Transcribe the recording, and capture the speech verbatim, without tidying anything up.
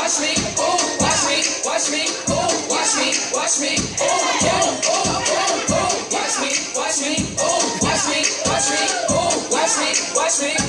watch me, oh, watch me, watch me, oh, watch me, watch me, oh, yeah, oh, oh, oh, watch me, watch me, oh, watch me, watch me, oh, watch me, watch me.